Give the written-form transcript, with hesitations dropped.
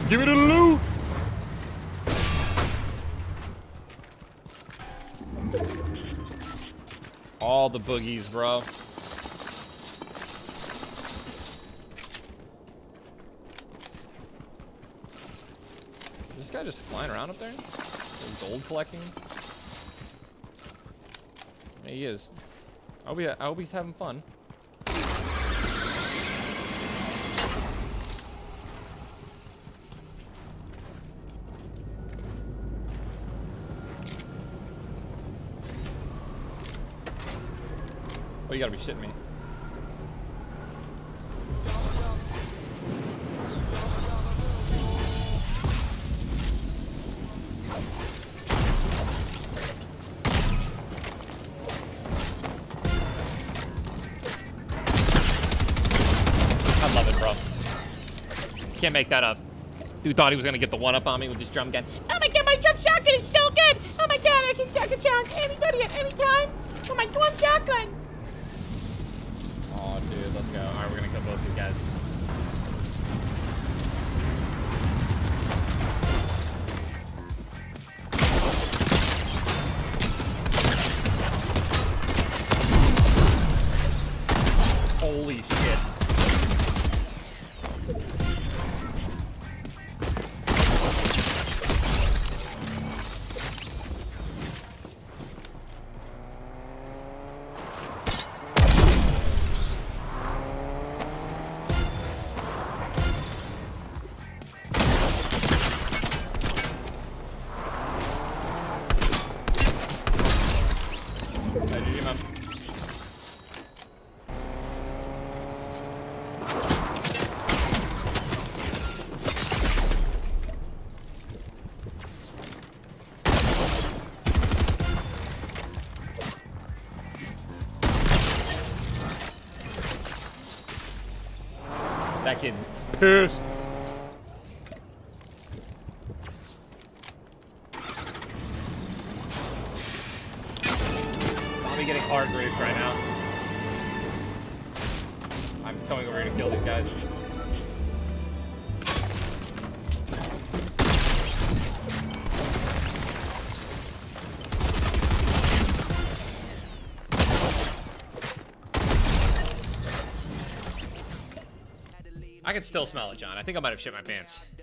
Give me the loot. All the boogies, bro. Is this guy just flying around up there? Gold collecting? Yeah, he is. I hope he's having fun. Oh, you gotta be shitting me. I love it, bro. Can't make that up. Dude thought he was gonna get the one up on me with this drum gun. Oh my god, my drum shotgun is so good! Oh my god, I can challenge anybody at any time with my drum shotgun! Oh, dude, let's go. Alright, we're gonna kill both these guys. Holy shit. That kid's pissed. I'll be getting hard grapes right now. I'm coming over here to kill these guys. I can still smell it, John. I think I might have shit my pants.